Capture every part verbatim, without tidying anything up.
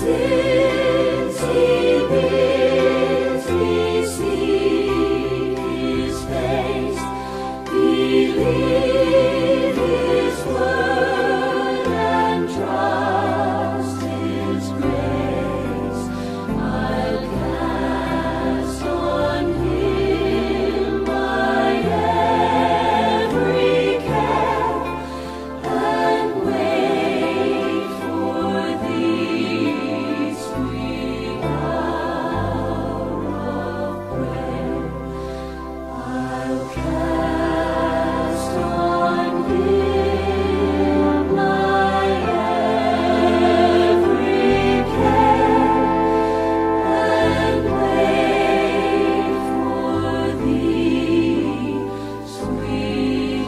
sins he bears, we seek his face, believe his word and trust his grace. I'll cast on him my every care and wait for thee, sweet hour of prayer. I'll cast on him my every care and wait for thee, sweet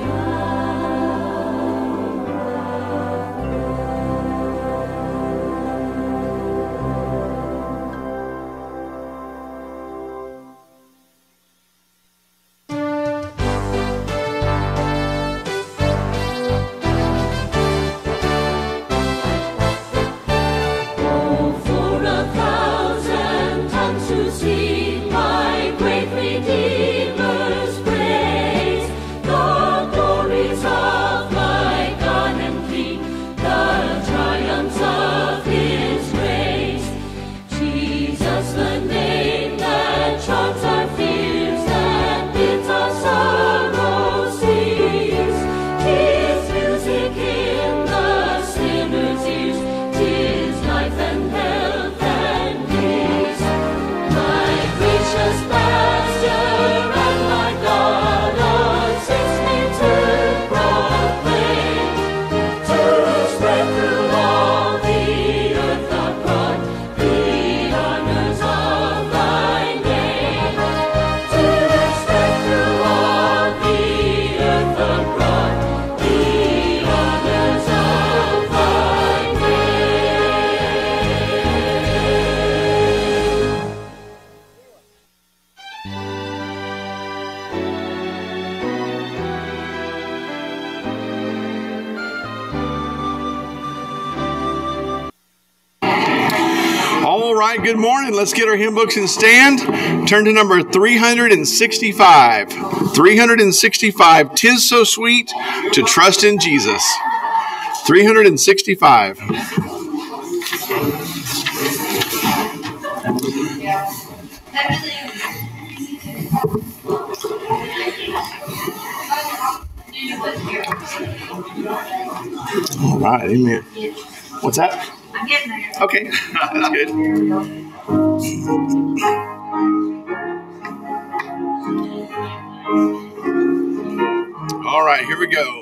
Oh, for a thousand tongues to sing my great Redeemer's praise, the glories of my God and King, the triumphs of his grace. Jesus, the name that charms our fears, that bids our sorrow cease. 'Tis music in the sinner's ears, 'tis life and health and peace. My gracious Master and my God assists me to proclaim, to spread through all the earth abroad the honors of thy name. To spread through all the earth abroad the honors of thy name. All right, good morning. Let's get our hymn books and stand. Turn to number three sixty-five. three sixty-five, 'Tis so sweet to trust in Jesus. three sixty-five. All right, amen. What's that? I'm getting there. Okay, that's good. All right, here we go.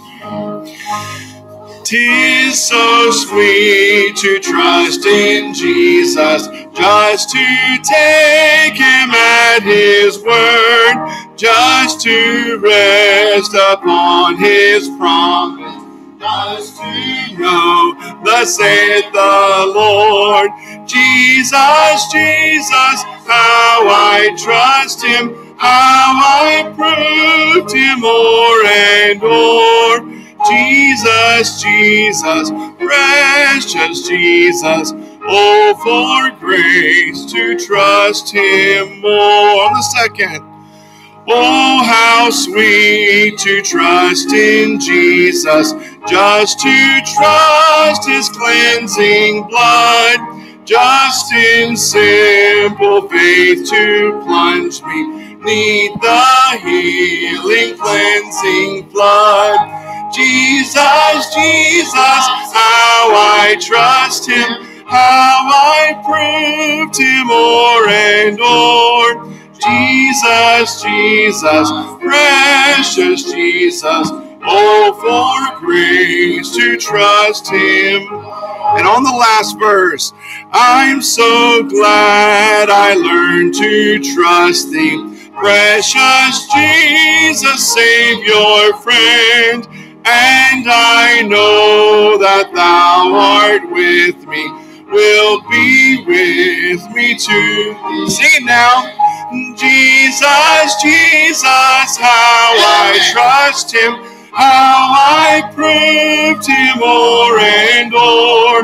'Tis so sweet to trust in Jesus, just to take him at his word, just to rest upon his promise, just to know, thus saith the Lord. Jesus, Jesus, how I trust him, how I proved him o'er and o'er. Jesus, Jesus, precious Jesus, oh, for grace to trust him more. On the second. Oh, how sweet to trust in Jesus, just to trust his cleansing blood, just in simple faith to plunge me neath the healing cleansing flood. Jesus, Jesus, how I trust him, how I proved him o'er and o'er. Jesus, Jesus, precious Jesus, oh, for grace to trust him. And on the last verse, I'm so glad I learned to trust thee, precious Jesus, Savior, friend, and I know that thou art with me, will be with me too. Sing it now. Jesus, Jesus, how I trust him, how I proved him o'er and o'er.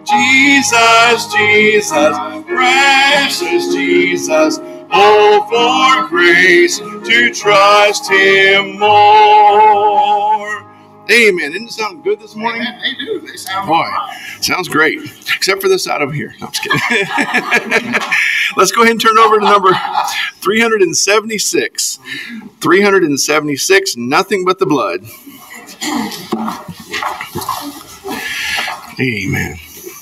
Jesus, Jesus, precious Jesus. Oh, for grace to trust Him more. Amen. Didn't it sound good this morning? Amen. They do. They sound Boy, right. sounds great. Except for this side over here. No, I'm just kidding. Let's go ahead and turn over to number three hundred seventy-six. three hundred seventy-six, Nothing But the Blood. Amen.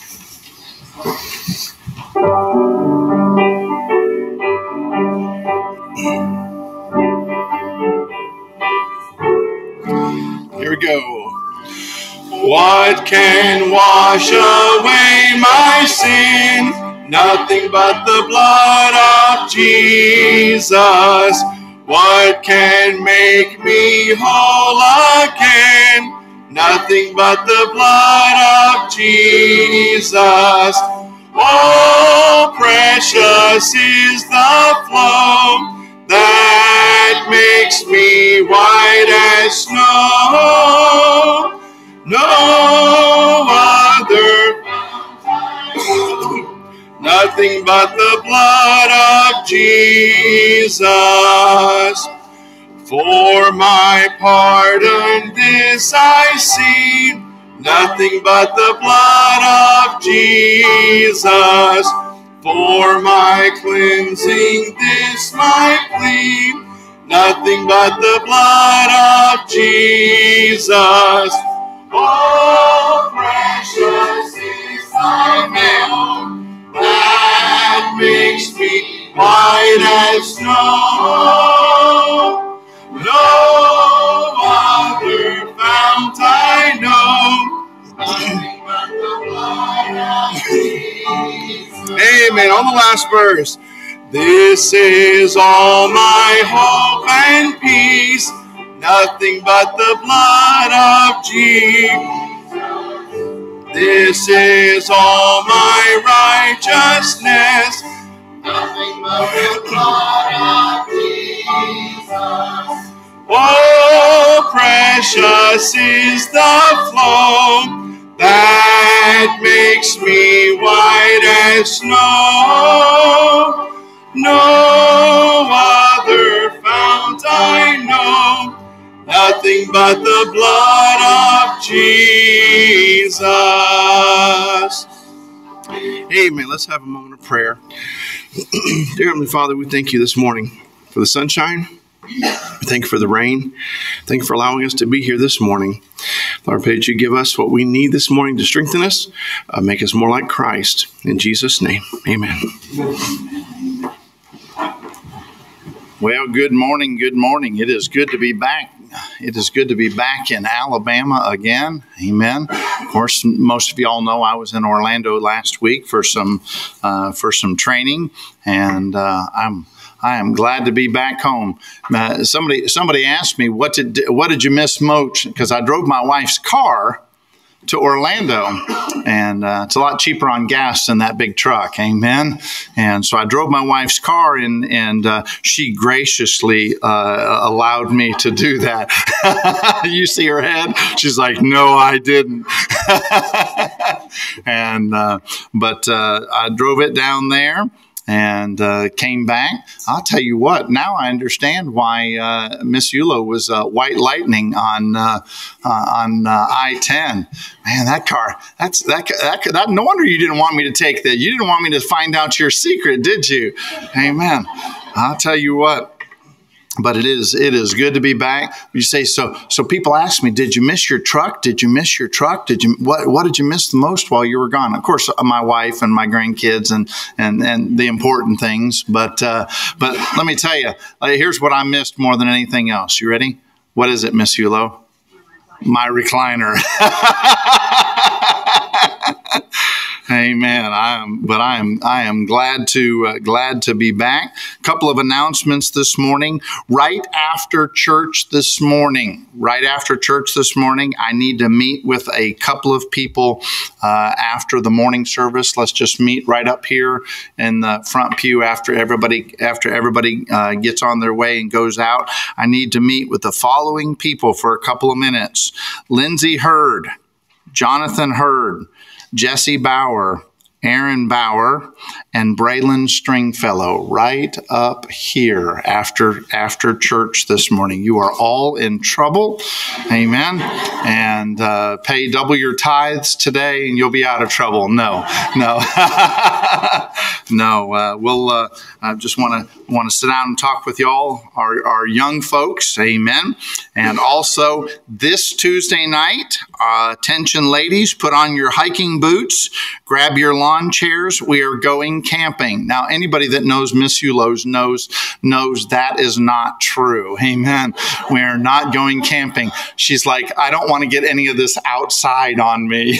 Here we go. What can wash away my sin? Nothing but the blood of Jesus. What can make me whole again? Nothing but the blood of Jesus. Oh, precious is the flow that makes me white as snow. No other, nothing but the blood of Jesus. For my pardon this I see, nothing but the blood of Jesus. For my cleansing this my plea, nothing but the blood of Jesus. Oh, precious is thy name that makes me white as snow. No other fount I know, nothing but the blood of Jesus. Amen. On the last verse. This is all my hope and peace, nothing but the blood of Jesus. This is all my righteousness, nothing but the blood of Jesus. Oh, precious is the flow that makes me white as snow. No other fount I know, nothing but the blood of Jesus. Amen. Let's have a moment of prayer. Dear Heavenly Father, we thank you this morning for the sunshine. We thank you for the rain. Thank you for allowing us to be here this morning. Lord, I pray that you give us what we need this morning to strengthen us, uh, make us more like Christ. In Jesus' name, amen. Well, good morning, good morning. It is good to be back. It is good to be back in Alabama again. Amen. Of course, most of you all know I was in Orlando last week for some uh, for some training, and uh, I'm I am glad to be back home. Uh, somebody somebody asked me what did what did you miss most? Because I drove my wife's car to Orlando, and uh, it's a lot cheaper on gas than that big truck. Amen. And so I drove my wife's car, and and uh, she graciously uh, allowed me to do that. You see her head? She's like, "No, I didn't." and uh, but uh, I drove it down there. And uh, came back. I'll tell you what. Now I understand why uh, Miss Eula was uh, white lightning on uh, uh, on uh, I ten. Man, that car. That's that, that. That. No wonder you didn't want me to take that. You didn't want me to find out your secret, did you? Amen. I'll tell you what. But it is it is good to be back. You say so. So people ask me, "Did you miss your truck? Did you miss your truck? Did you what? What did you miss the most while you were gone?" Of course, my wife and my grandkids and and and the important things. But uh, but let me tell you, uh, here's what I missed more than anything else. You ready? What is it, Miss Yulo? My recliner. Amen. I am, but I am, I am glad to, uh, glad to be back. A couple of announcements this morning. Right after church this morning, right after church this morning, I need to meet with a couple of people uh, after the morning service. Let's just meet right up here in the front pew after everybody, after everybody uh, gets on their way and goes out. I need to meet with the following people for a couple of minutes: Lindsay Hurd, Jonathan Hurd, Jesse Bauer, Aaron Bauer, and Braylon Stringfellow right up here after after church this morning. You are all in trouble. Amen. And uh, pay double your tithes today and you'll be out of trouble. No, no. no, uh, we'll uh, I just want to want to sit down and talk with y'all, our, our young folks. Amen. And also this Tuesday night, uh, attention ladies, put on your hiking boots, grab your lawn chairs. We are going camping. Now, anybody that knows Miss Ulo's knows, knows that is not true. Amen. We are not going camping. She's like, I don't want to get any of this outside on me.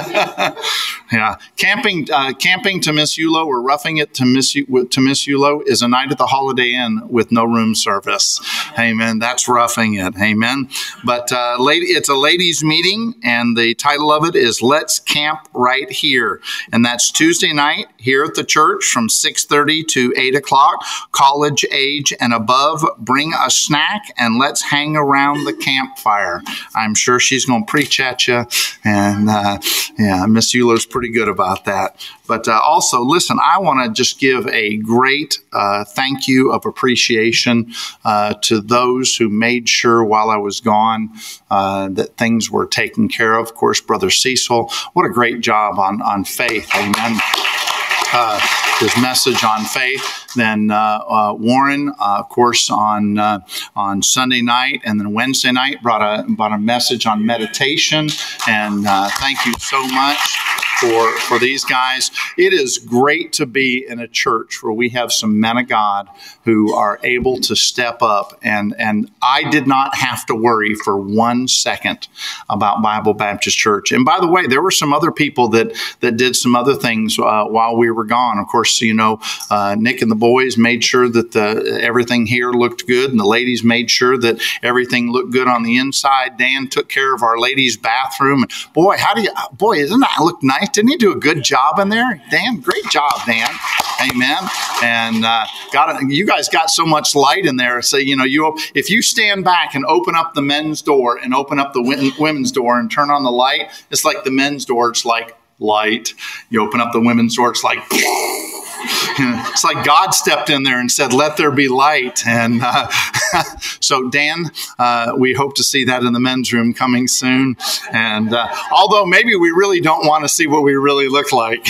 yeah. Camping, uh, camping to Miss Ulo or roughing it to Miss, to Miss Ulo is a night at the Holiday Inn with no room service. Amen. That's roughing it. Amen. But uh, lady, it's a ladies' meeting, and the title of it is Let's Camp Right Here. And that's Tuesday night here at the church from six thirty to eight o'clock. College age and above, bring a snack and let's hang around the campfire. I'm sure she's going to preach at you. And uh, yeah, Miss Ulo's pretty good about that. But uh, also, listen, I want to just give a great uh, thank you of appreciation uh, to those who made sure while I was gone uh, that things were taken care of. Of course, Brother Cecil, what a great job on, on faith. Amen. Uh, his message on faith. Then uh, uh, Warren, uh, of course, on uh, on Sunday night, and then Wednesday night brought a brought a message on meditation. And uh, thank you so much for for these guys. It is great to be in a church where we have some men of God who are able to step up. And and I did not have to worry for one second about Bible Baptist Church. And by the way, there were some other people that that did some other things uh, while we were gone. Of course, you know, uh, Nick and the boys made sure that the, everything here looked good, and the ladies made sure that everything looked good on the inside. Dan took care of our ladies' bathroom. And boy, how do you, boy, doesn't that look nice? Didn't he do a good job in there? Dan, great job, Dan. Amen. And uh, got a, you guys got so much light in there. So, you know, you if you stand back and open up the men's door and open up the women's door and turn on the light, it's like the men's door. It's like light. You open up the women's door, it's like... It's like God stepped in there and said, let there be light. And uh, so, Dan, uh, we hope to see that in the men's room coming soon. And uh, although maybe we really don't want to see what we really look like.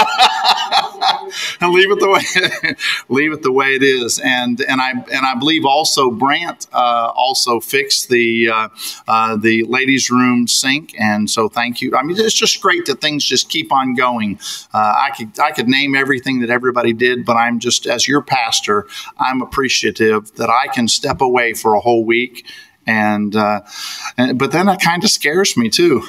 And leave it the way leave it the way it is. And and I and I believe also Brant uh, also fixed the uh, uh, the ladies' room sink. And so thank you. I mean, it's just great that things just keep on going. Uh, I could I could name everything that everybody did, but I'm just, as your pastor, I'm appreciative that I can step away for a whole week. And, uh, and but then that kind of scares me too.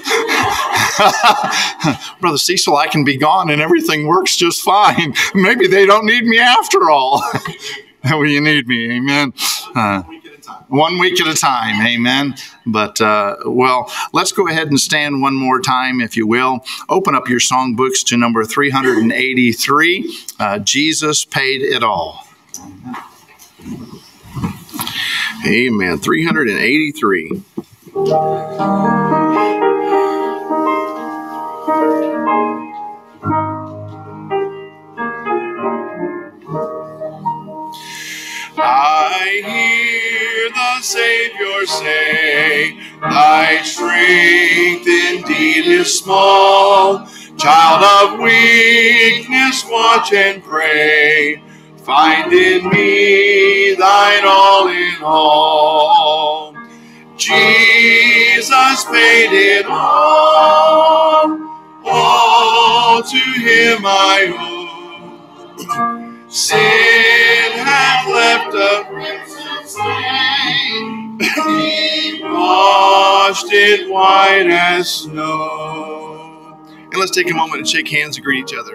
Brother Cecil, I can be gone and everything works just fine. Maybe they don't need me after all. Well, you need me, amen. Uh, one week at a time, amen. But, uh, well, let's go ahead and stand one more time, if you will. Open up your songbooks to number three hundred eighty-three. Uh, Jesus Paid It All. Amen. three hundred eighty-three. I hear the Savior say, thy strength indeed is small. Child of weakness, watch and pray. Find in me thine all in all. Jesus paid it all. All to him I owe. Sin hath left a crimson stain. He washed it white as snow. And let's take a moment and shake hands and greet each other.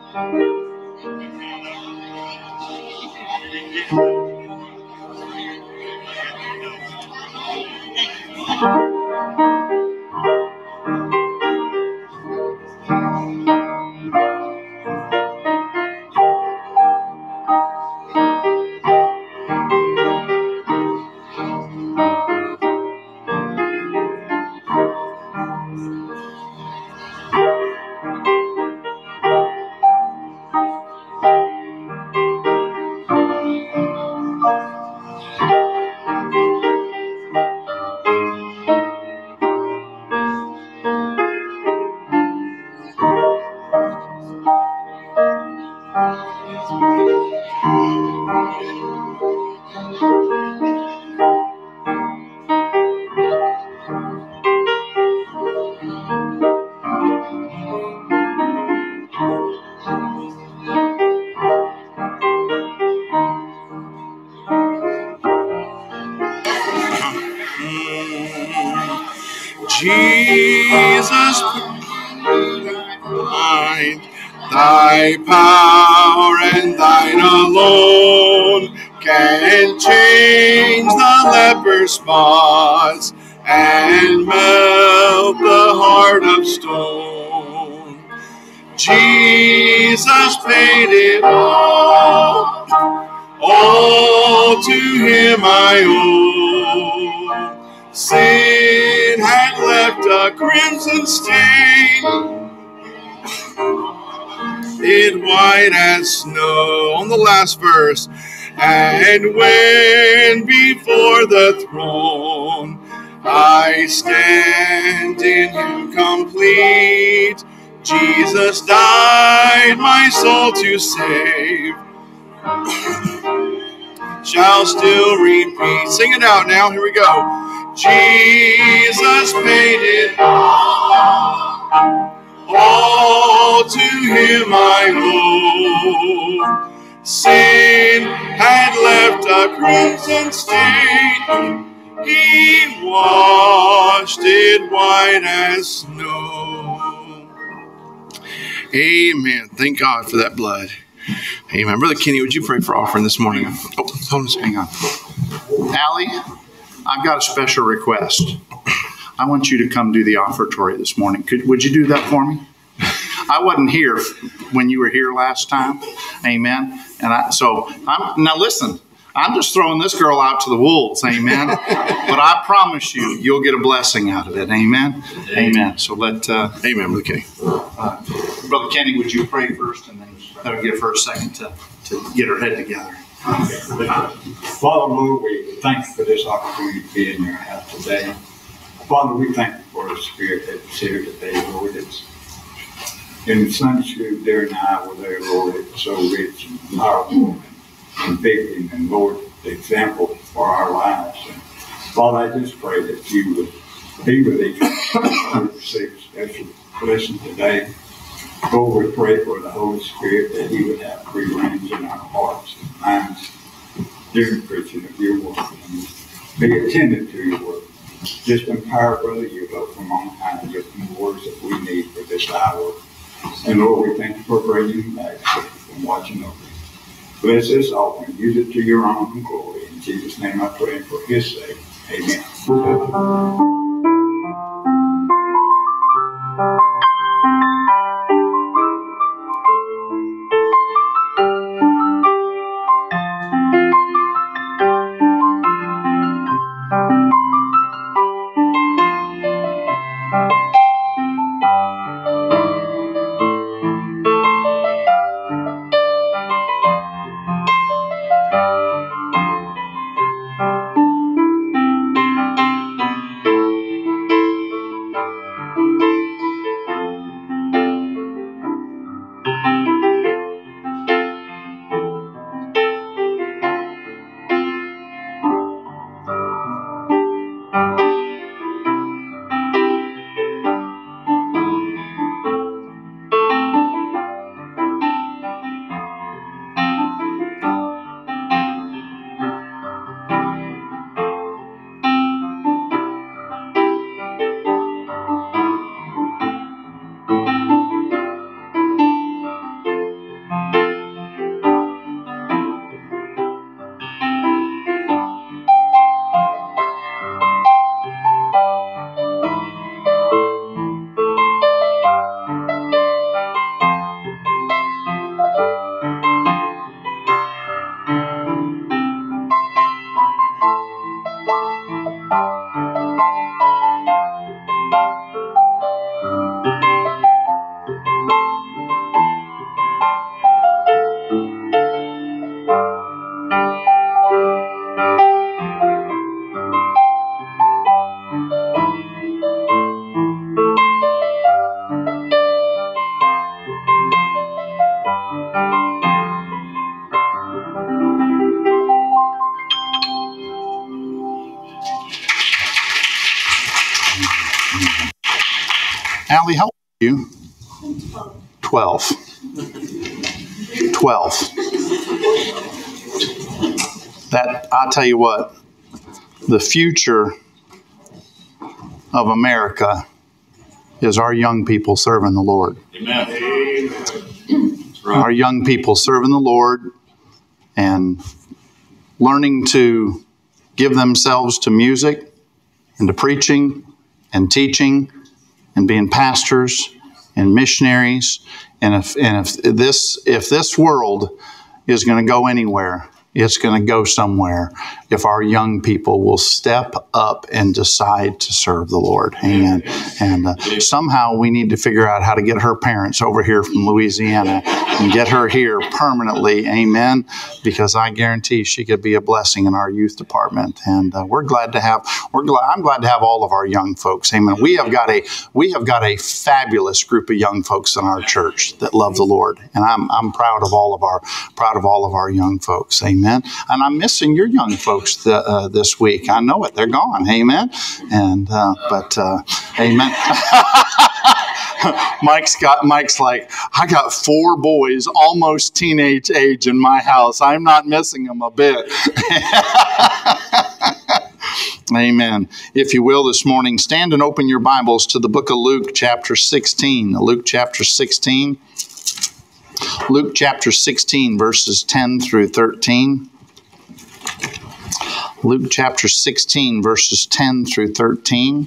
Jesus, mine, thy power and thine alone can change the leper's spots and melt the heart of stone. Jesus paid it all, all to him I owe. Sin had left a crimson stain, it white as snow. On the last verse, and when before the throne I stand in him complete, Jesus died my soul to save, shall still repeat. Sing it out now, here we go. Jesus paid it all, all to him I owe. Sin had left a crimson stain, he washed it white as snow. Amen. Thank God for that blood. Amen. Brother Kenny, would you pray for offering this morning? Oh, hold on a second. Hang on. Allie, I've got a special request. I want you to come do the offertory this morning. Could, would you do that for me? I wasn't here when you were here last time. Amen. And I, so I'm now listen, I'm just throwing this girl out to the wolves. Amen. But I promise you, you'll get a blessing out of it. Amen. Amen. Amen. So let, uh, Amen, Brother Kenny. Uh, Brother Kenny, would you pray first, and then that'll give her a second to, to get her head together. Father, Lord, we thank you for this opportunity to be in your house today. Father, we thank you for the Spirit that's here today, Lord. It's in the Sunday school there and I were there, Lord. It's so rich and powerful and convicting, and Lord, the example for our lives. And Father, I just pray that you would be with each one who receive special blessing today. Lord, we pray for the Holy Spirit that he would have free reins in our hearts and minds during the preaching of your word, and be attentive to your word. Just empower Brother Yulo from on high and give him the words that we need for this hour. And Lord, we thank you for bringing him back and watching over him. Bless this offering. Use it to your honor and glory. In Jesus' name I pray for his sake. Amen. Callie, how old are you? Twelve. Twelve. That, I'll tell you what, the future of America is our young people serving the Lord. Amen. Our young people serving the Lord and learning to give themselves to music and to preaching and teaching and being pastors and missionaries. And if and if this if this world is going to go anywhere, it's going to go somewhere if our young people will step up and decide to serve the Lord. Amen. And uh, somehow we need to figure out how to get her parents over here from Louisiana and get her here permanently. Amen. Because I guarantee she could be a blessing in our youth department. And uh, we're glad to have, we're glad, I'm glad to have all of our young folks. Amen. We have got a, we have got a fabulous group of young folks in our church that love the Lord. And I'm, I'm proud of all of our, proud of all of our young folks. Amen. And I'm missing your young folks the, uh, this week. I know it. They're gone. Amen. And, uh, but, uh, amen. Mike's got, Mike's like, I got four boys almost teenage age in my house. I'm not missing them a bit. Amen. If you will this morning, stand and open your Bibles to the book of Luke chapter sixteen. Luke chapter sixteen. Luke chapter sixteen, verses ten through thirteen. Luke chapter sixteen, verses ten through thirteen.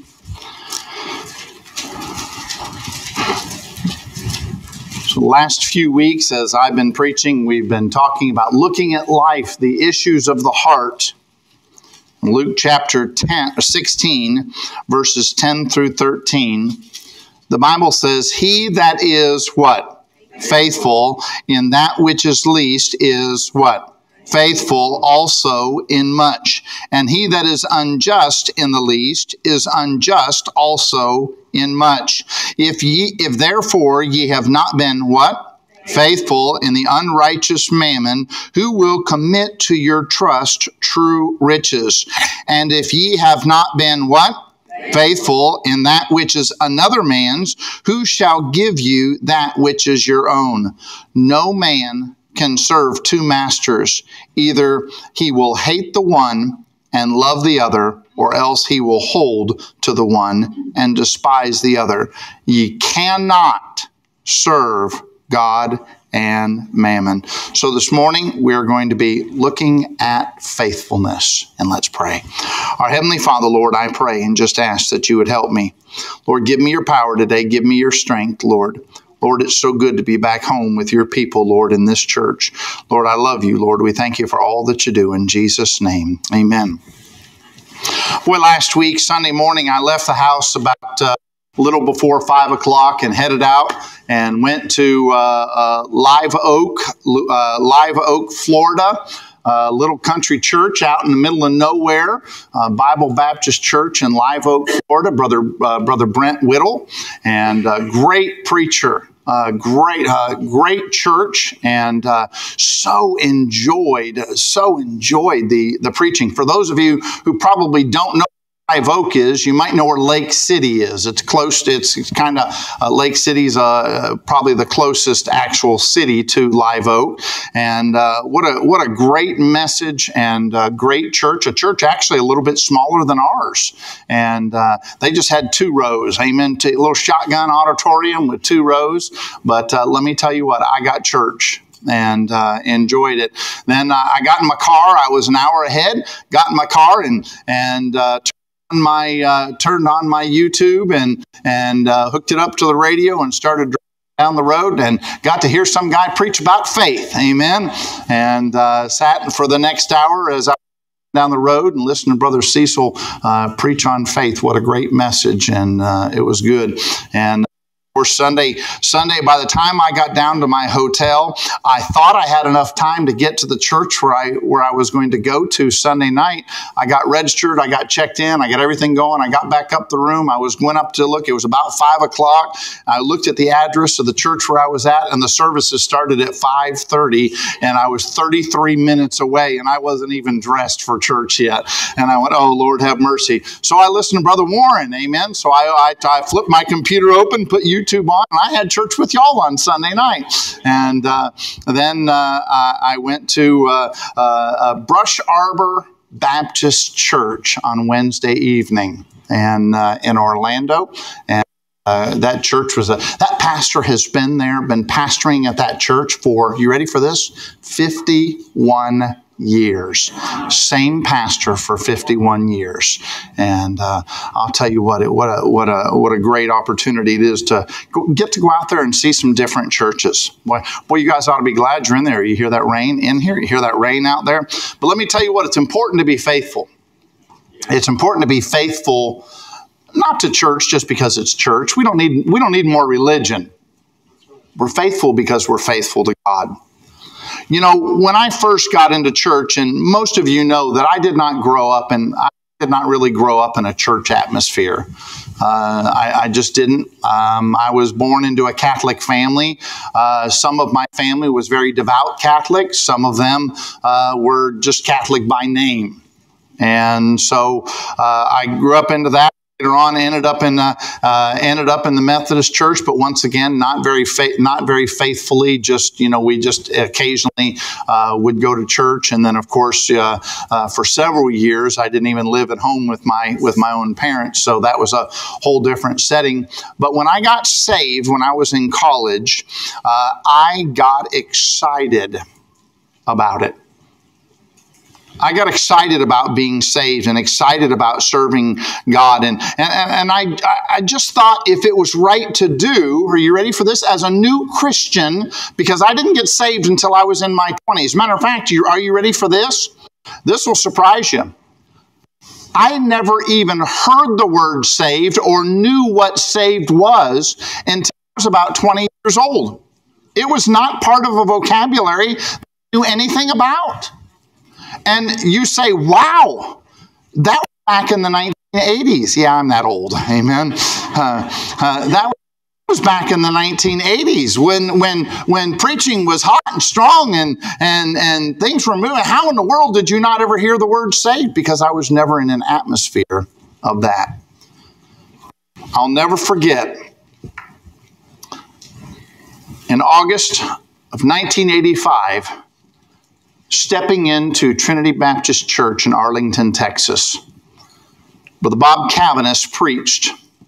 So the last few weeks, as I've been preaching, we've been talking about looking at life, the issues of the heart. Luke chapter ten, sixteen, verses ten through thirteen. The Bible says, he that is what? Faithful in that which is least is what? Faithful also in much. And he that is unjust in the least is unjust also in much. If ye, if therefore ye have not been what? Faithful in the unrighteous mammon, who will commit to your trust true riches? And if ye have not been what? Faithful in that which is another man's, who shall give you that which is your own? No man can serve two masters. Either he will hate the one and love the other, or else he will hold to the one and despise the other. Ye cannot serve God and mammon. So this morning we're going to be looking at faithfulness. And let's pray. Our Heavenly Father, Lord, I pray and just ask that you would help me. Lord, give me your power today. Give me your strength, Lord. Lord, it's so good to be back home with your people, Lord, in this church. Lord, I love you, Lord. We thank you for all that you do. In Jesus' name, amen. Well, last week, Sunday morning, I left the house about uh, a little before five o'clock and headed out and went to uh, uh, Live Oak, uh, Live Oak, Florida. A little country church out in the middle of nowhere, uh, Bible Baptist Church in Live Oak, Florida. Brother uh, Brother Brent Whittle, and a great preacher, uh, great uh, great church, and uh, so enjoyed so enjoyed the the preaching. For those of you who probably don't know Live Oak is, you might know where Lake City is. It's close. It's, it's kind of uh, Lake City's uh, probably the closest actual city to Live Oak. And uh, what a what a great message and uh, great church. A church actually a little bit smaller than ours, and uh, they just had two rows. Amen. To a little shotgun auditorium with two rows. But uh, let me tell you what, I got church and uh, enjoyed it. Then uh, I got in my car. I was an hour ahead. Got in my car and and. Uh, my uh, turned on my YouTube and and uh, hooked it up to the radio and started driving down the road and got to hear some guy preach about faith. Amen. And uh, sat for the next hour as I down the road and listened to Brother Cecil uh, preach on faith. What a great message, and uh, it was good. And Or Sunday, Sunday, by the time I got down to my hotel, I thought I had enough time to get to the church where I where I was going to go to Sunday night. I got registered, I got checked in, I got everything going. I got back up the room. I was went up to look. It was about five o'clock. I looked at the address of the church where I was at, and the services started at five thirty, and I was thirty-three minutes away, and I wasn't even dressed for church yet. And I went, oh, Lord, have mercy. So I listened to Brother Warren, amen. So I, I, I flipped my computer open, put YouTube on, and I had church with y'all on Sunday night. And uh, then uh, I went to uh, uh, Brush Arbor Baptist Church on Wednesday evening and uh, in Orlando. And uh, that church was a, that pastor has been there, been pastoring at that church for, you ready for this? fifty-one years. Same pastor for fifty-one years. And uh, I'll tell you what, it, what, a, what, a, what a great opportunity it is to go, get to go out there and see some different churches. Boy, boy, you guys ought to be glad you're in there. You hear that rain in here? You hear that rain out there? But let me tell you what, it's important to be faithful. It's important to be faithful, not to church just because it's church. We don't need, we don't need more religion. We're faithful because we're faithful to God. You know, when I first got into church, and most of you know that I did not grow up in, I did not really grow up in a church atmosphere. Uh, I, I just didn't. Um, I was born into a Catholic family. Uh, some of my family was very devout Catholic. Some of them uh, were just Catholic by name. And so uh, I grew up into that. Later on, ended up in uh, uh, ended up in the Methodist Church, but once again, not very fa- not very faithfully. Just you know, we just occasionally uh, would go to church, and then of course, uh, uh, for several years, I didn't even live at home with my with my own parents, so that was a whole different setting. But when I got saved, when I was in college, uh, I got excited about it. I got excited about being saved and excited about serving God. And, and, and I, I just thought if it was right to do, are you ready for this? As a new Christian, because I didn't get saved until I was in my twenties. Matter of fact, you, are you ready for this? This will surprise you. I never even heard the word saved or knew what saved was until I was about twenty years old. It was not part of a vocabulary I knew anything about. And you say, wow, that was back in the nineteen eighties. Yeah, I'm that old. Amen. Uh, uh, that was back in the nineteen eighties when when when preaching was hot and strong and, and, and things were moving. How in the world did you not ever hear the word saved? Because I was never in an atmosphere of that. I'll never forget, in August of nineteen eighty-five, stepping into Trinity Baptist Church in Arlington, Texas. Brother Bob Cavanis preached.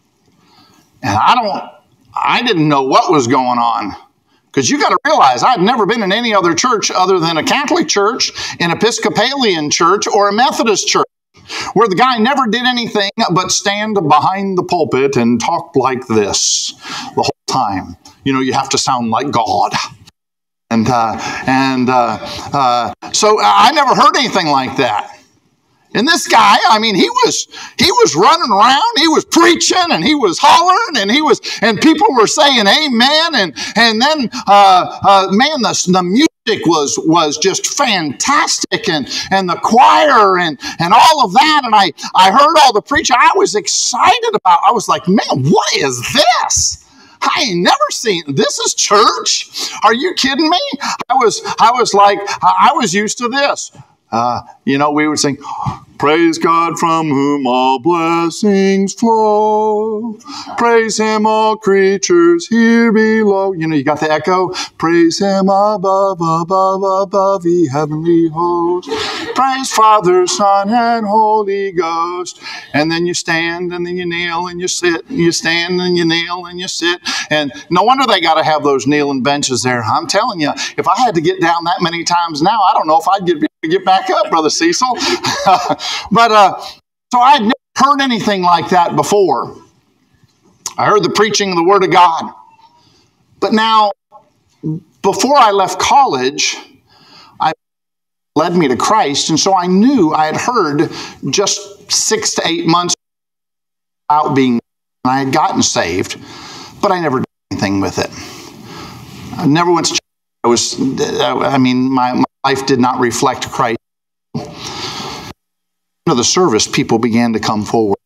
And I don't, I didn't know what was going on. Because you got to realize I'd never been in any other church other than a Catholic church, an Episcopalian church, or a Methodist church, where the guy never did anything but stand behind the pulpit and talk like this the whole time. You know, you have to sound like God. And uh, and uh, uh, so I never heard anything like that. And this guy, I mean, he was he was running around, he was preaching, and he was hollering, and he was, and people were saying amen, and and then uh, uh, man, the the music was was just fantastic, and and the choir and and all of that, and I I heard all the preaching. I was excited about. I was like, man, what is this? I ain't never seen, this is church? Are you kidding me? I was, I was like, I was used to this. Uh, you know, we would sing, praise God from whom all blessings flow. Praise him, all creatures here below. You know, you got the echo. Praise him above, above, above the heavenly host. Praise Father, Son, and Holy Ghost. And then you stand, and then you kneel, and you sit, and you stand, and you kneel, and you sit. And no wonder they got to have those kneeling benches there. I'm telling you, if I had to get down that many times now, I don't know if I'd get, get back up, Brother Cecil. But, uh, so I had never heard anything like that before. I heard the preaching of the Word of God. But now, before I left college, I led me to Christ, and so I knew I had heard just six to eight months about being, I had gotten saved, but I never anything with it. I never went to church. I was, I mean, my, my life did not reflect Christ. After the service, people began to come forward.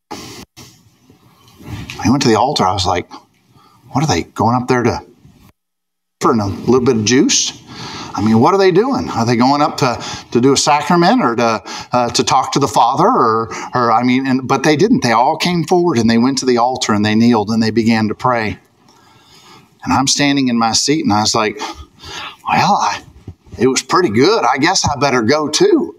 I went to the altar. I was like, what are they going up there to for a little bit of juice? I mean, what are they doing? Are they going up to, to do a sacrament or to uh, to talk to the Father? Or, or I mean, and, but they didn't. They all came forward and they went to the altar and they kneeled and they began to pray. And I'm standing in my seat and I was like, well, I, it was pretty good. I guess I better go too.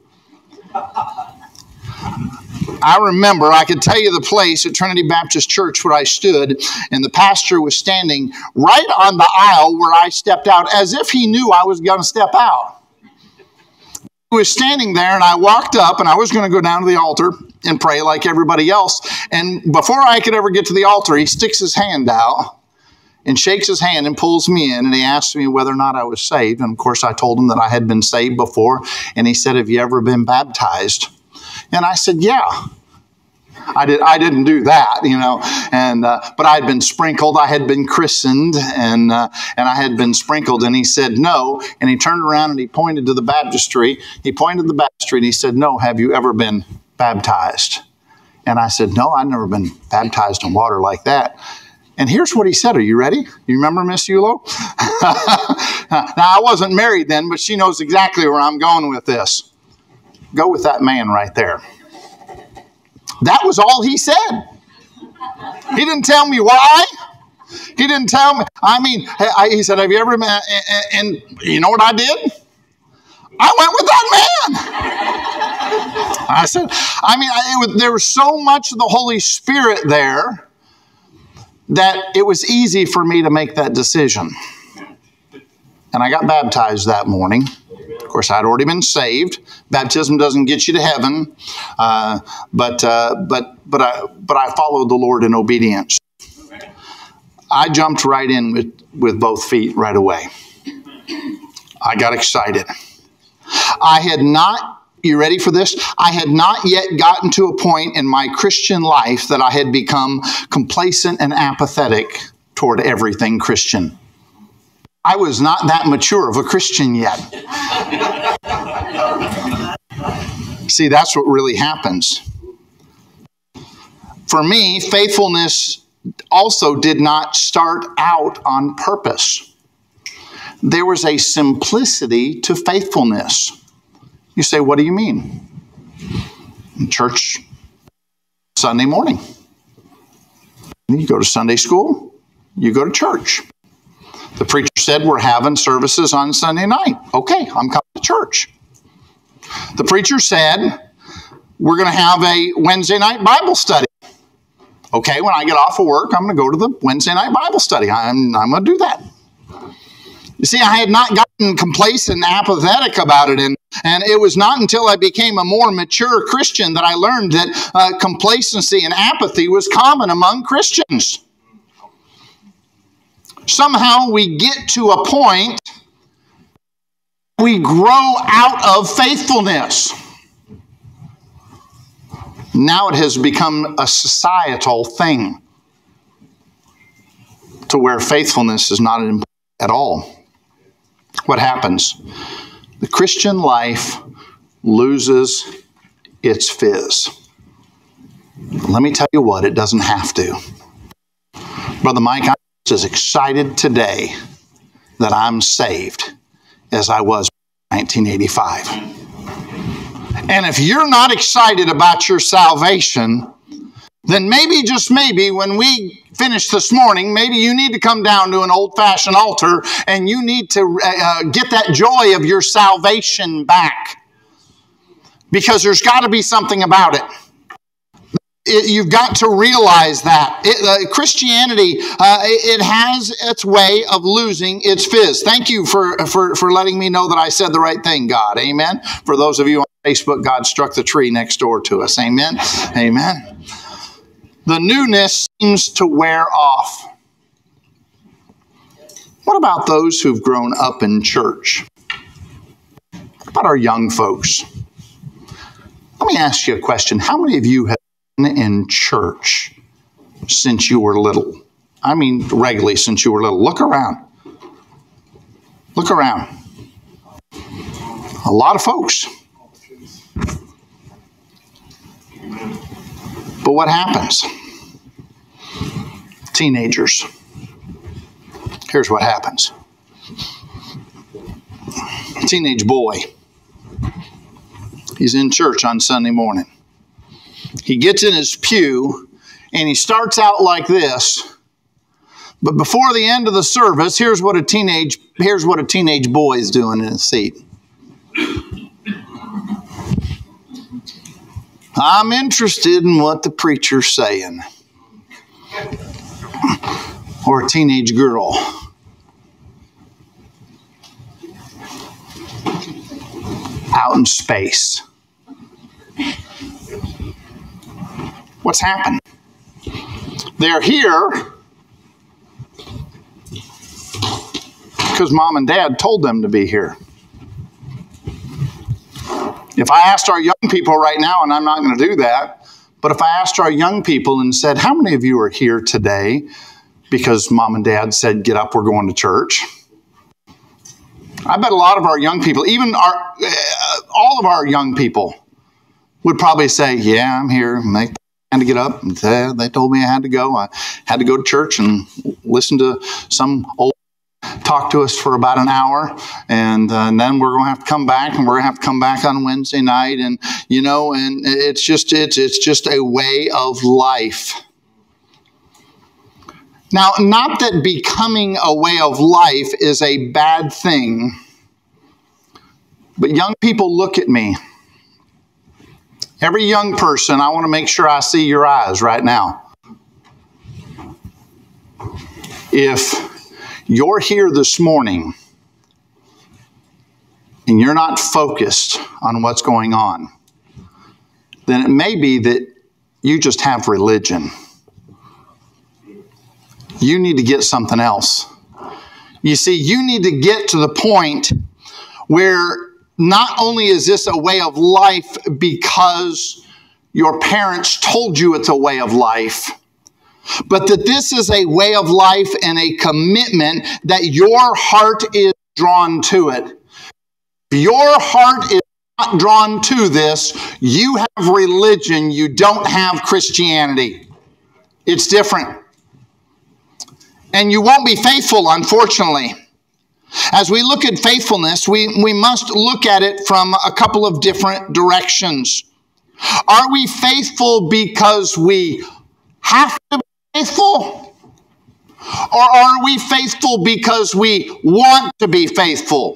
I remember, I could tell you the place at Trinity Baptist Church where I stood, and the pastor was standing right on the aisle where I stepped out, as if he knew I was going to step out. He was standing there, and I walked up, and I was going to go down to the altar and pray like everybody else. And before I could ever get to the altar, he sticks his hand out and shakes his hand and pulls me in, and he asked me whether or not I was saved. And, of course, I told him that I had been saved before, and he said, have you ever been baptized? And I said, yeah. I did. I didn't do that, you know. And uh, but I had been sprinkled. I had been christened, and uh, and I had been sprinkled. And he said no. And he turned around and he pointed to the baptistry. He pointed to the baptistry and he said, "No, have you ever been baptized?" And I said, "No, I've never been baptized in water like that." And here's what he said. Are you ready? You remember Miss Yulo? Now I wasn't married then, but she knows exactly where I'm going with this. Go with that man right there. That was all he said. He didn't tell me why. He didn't tell me. I mean, he said, have you ever met? And, and you know what I did? I went with that man. I said, I mean, it was, there was so much of the Holy Spirit there that it was easy for me to make that decision. And I got baptized that morning. Of course, I'd already been saved. Baptism doesn't get you to heaven, uh, but uh, but but I but I followed the Lord in obedience. I jumped right in with, with both feet right away. I got excited. I had not, you ready for this? I had not yet gotten to a point in my Christian life that I had become complacent and apathetic toward everything Christian. I was not that mature of a Christian yet. See, that's what really happens. For me, faithfulness also did not start out on purpose. There was a simplicity to faithfulness. You say, what do you mean? In church, Sunday morning. You go to Sunday school, you go to church. The preacher said we're having services on Sunday night. Okay, I'm coming to church. The preacher said we're going to have a Wednesday night Bible study. Okay, when I get off of work, I'm going to go to the Wednesday night Bible study. I'm, I'm going to do that. You see, I had not gotten complacent and apathetic about it. And, and it was not until I became a more mature Christian that I learned that uh, complacency and apathy was common among Christians. Somehow we get to a point we grow out of faithfulness. Now it has become a societal thing to where faithfulness is not important at all. What happens? The Christian life loses its fizz. Let me tell you what, it doesn't have to. Brother Mike, I'm as excited today that I'm saved as I was in nineteen eighty-five. And if you're not excited about your salvation, then maybe, just maybe, when we finish this morning, maybe you need to come down to an old-fashioned altar and you need to uh, get that joy of your salvation back. Because there's got to be something about it. It, you've got to realize that. It, uh, Christianity, uh, it, it has its way of losing its fizz. Thank you for, for, for letting me know that I said the right thing, God. Amen. For those of you on Facebook, God struck the tree next door to us. Amen. Amen. The newness seems to wear off. What about those who've grown up in church? What about our young folks? Let me ask you a question. How many of you have in church since you were little? I mean regularly since you were little. Look around. Look around. A lot of folks. But what happens? Teenagers. Here's what happens. A teenage boy. He's in church on Sunday morning. He gets in his pew and he starts out like this. But before the end of the service, here's what a teenage here's what a teenage boy is doing in his seat. I'm interested in what the preacher's saying. Or a teenage girl. Out in space. What's happened? They're here because mom and dad told them to be here. If I asked our young people right now, and I'm not going to do that, but if I asked our young people and said, how many of you are here today because mom and dad said, get up, we're going to church? I bet a lot of our young people, even our, uh, all of our young people would probably say, yeah, I'm here. They had to get up. And they, they told me I had to go. I had to go to church and listen to some old talk to us for about an hour. And, uh, and then we're going to have to come back, and we're going to have to come back on Wednesday night. And, you know, and it's just, it's, it's just a way of life. Now, not that becoming a way of life is a bad thing, but young people, look at me. Every young person, I want to make sure I see your eyes right now. If you're here this morning and you're not focused on what's going on, then it may be that you just have religion. You need to get something else. You see, you need to get to the point where not only is this a way of life because your parents told you it's a way of life, but that this is a way of life and a commitment that your heart is drawn to it. If your heart is not drawn to this, you have religion, you don't have Christianity. It's different. And you won't be faithful, unfortunately. As we look at faithfulness, we, we must look at it from a couple of different directions. Are we faithful because we have to be faithful? Or are we faithful because we want to be faithful?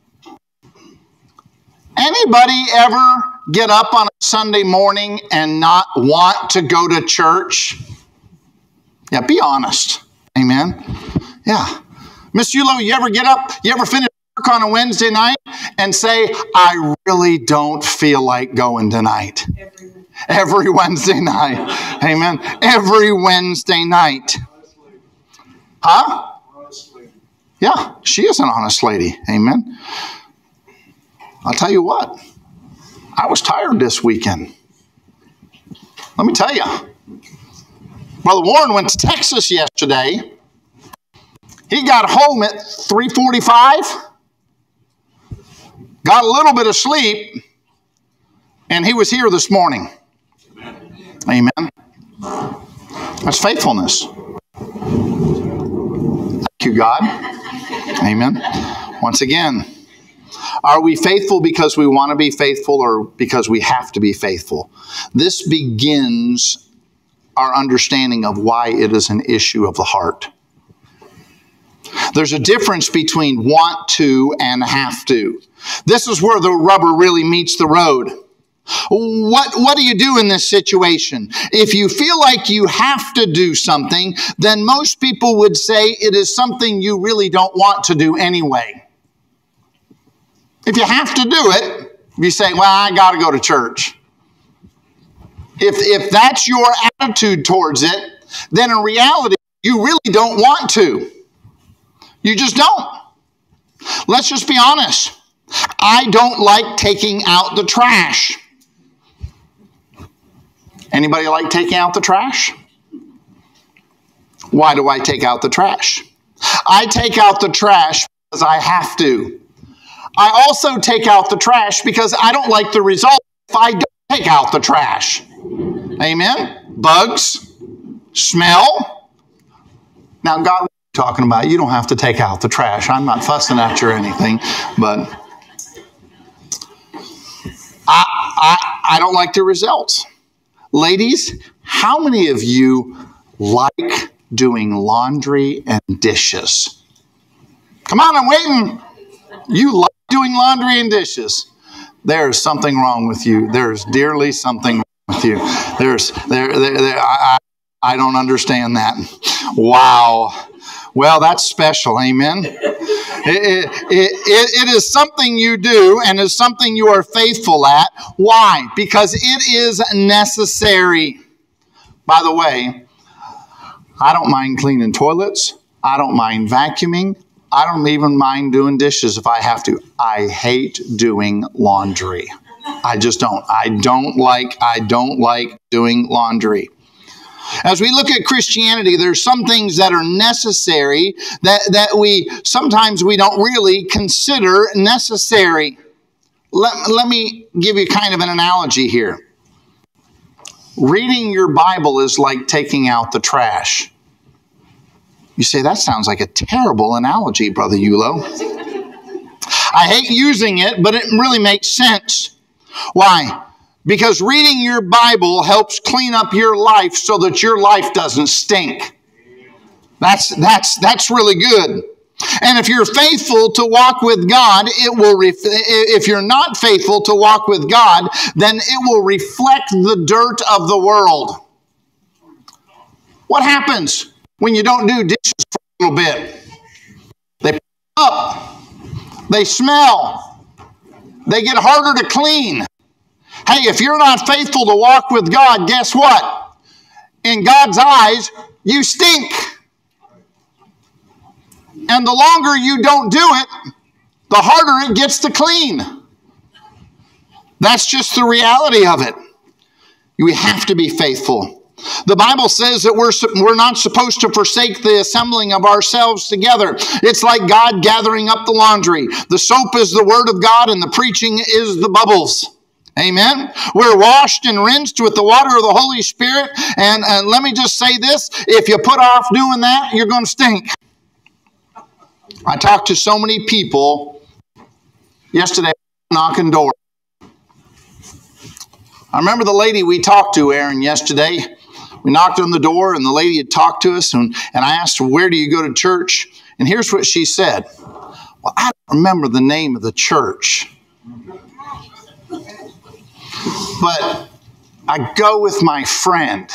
Anybody ever get up on a Sunday morning and not want to go to church? Yeah, be honest. Amen. Yeah. Miss Yulo, you ever get up, you ever finish work on a Wednesday night and say, I really don't feel like going tonight? Every, Every Wednesday night. Amen. Every Wednesday night. Huh? Yeah, she is an honest lady. Amen. I'll tell you what. I was tired this weekend. Let me tell you. Brother Warren went to Texas yesterday. He got home at three forty-five, got a little bit of sleep, and he was here this morning. Amen. That's faithfulness. Thank you, God. Amen. Once again, are we faithful because we want to be faithful or because we have to be faithful? This begins our understanding of why it is an issue of the heart. There's a difference between want to and have to. This is where the rubber really meets the road. What, what do you do in this situation? If you feel like you have to do something, then most people would say it is something you really don't want to do anyway. If you have to do it, you say, well, I got to go to church. If, if that's your attitude towards it, then in reality, you really don't want to. You just don't. Let's just be honest. I don't like taking out the trash. Anybody like taking out the trash? Why do I take out the trash? I take out the trash because I have to. I also take out the trash because I don't like the result if I don't take out the trash. Amen? Bugs, smell. Now, God, what are you talking about? You don't have to take out the trash. I'm not fussing at you or anything, but I, I, I don't like the results. Ladies, how many of you like doing laundry and dishes? Come on, I'm waiting. You like doing laundry and dishes. There's something wrong with you. There's dearly something wrong with you. There's there, there, there I, I don't understand that. Wow. Well, that's special. Amen. It, it, it, it is something you do and is something you are faithful at. Why? Because it is necessary. By the way, I don't mind cleaning toilets. I don't mind vacuuming. I don't even mind doing dishes if I have to. I hate doing laundry. I just don't. I don't like, I don't like doing laundry. As we look at Christianity, there's some things that are necessary that, that we, sometimes we don't really consider necessary. Let, let me give you kind of an analogy here. Reading your Bible is like taking out the trash. You say, that sounds like a terrible analogy, Brother Yulo. I hate using it, but it really makes sense. Why? Because reading your Bible helps clean up your life so that your life doesn't stink. That's, that's, that's really good. And if you're faithful to walk with God, it will. Ref- if you're not faithful to walk with God, then it will reflect the dirt of the world. What happens when you don't do dishes for a little bit? They pop up. They smell. They get harder to clean. Hey, if you're not faithful to walk with God, guess what? In God's eyes, you stink. And the longer you don't do it, the harder it gets to clean. That's just the reality of it. We have to be faithful. The Bible says that we're, we're not supposed to forsake the assembling of ourselves together. It's like God gathering up the laundry. The soap is the word of God and the preaching is the bubbles. Amen. We're washed and rinsed with the water of the Holy Spirit. And, and let me just say this. If you put off doing that, you're going to stink. I talked to so many people yesterday knocking doors. I remember the lady we talked to, Aaron, yesterday. We knocked on the door and the lady had talked to us and, and I asked her, where do you go to church? And here's what she said. Well, I don't remember the name of the church. But I go with my friend.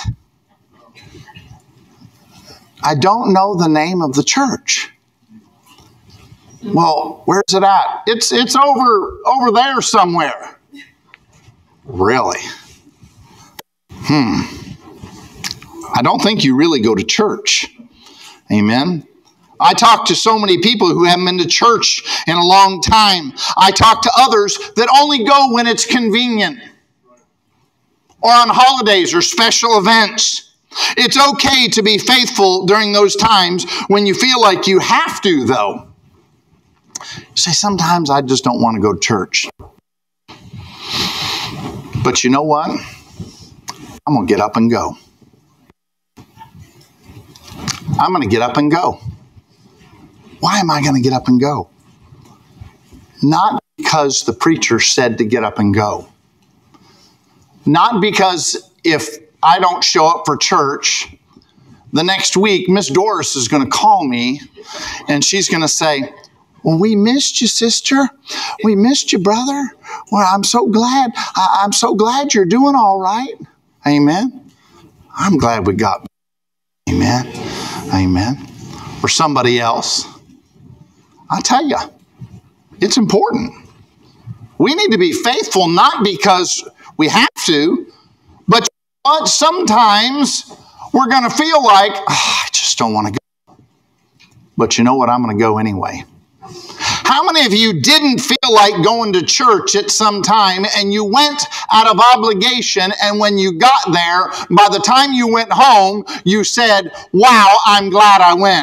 I don't know the name of the church. Well, where's it at? It's it's over over there somewhere. Really? Hmm. I don't think you really go to church. Amen. I talk to so many people who haven't been to church in a long time. I talk to others that only go when it's convenient or on holidays or special events. It's okay to be faithful during those times when you feel like you have to, though. You say, sometimes I just don't want to go to church. But you know what? I'm going to get up and go. I'm going to get up and go. Why am I going to get up and go? Not because the preacher said to get up and go. Not because if I don't show up for church, the next week, Miss Doris is going to call me and she's going to say, well, we missed you, sister. We missed you, brother. Well, I'm so glad. I- I'm so glad you're doing all right. Amen. I'm glad we got. Amen. Amen. Or somebody else. I tell you, it's important. We need to be faithful, not because we have to, but sometimes we're going to feel like, oh, I just don't want to go. But you know what? I'm going to go anyway. How many of you didn't feel like going to church at some time and you went out of obligation, and when you got there, by the time you went home, you said, wow, I'm glad I went.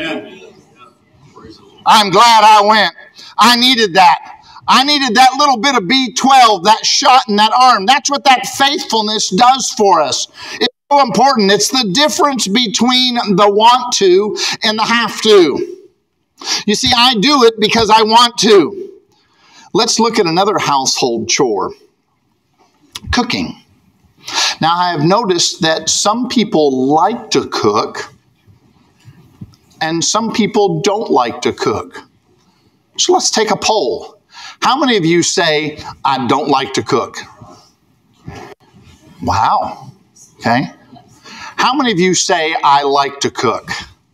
I'm glad I went. I needed that. I needed that little bit of B twelve, that shot in that arm. That's what that faithfulness does for us. It's so important. It's the difference between the want to and the have to. You see, I do it because I want to. Let's look at another household chore. Cooking. Now, I have noticed that some people like to cook and some people don't like to cook. So let's take a poll. How many of you say, I don't like to cook? Wow. Okay. How many of you say, I like to cook?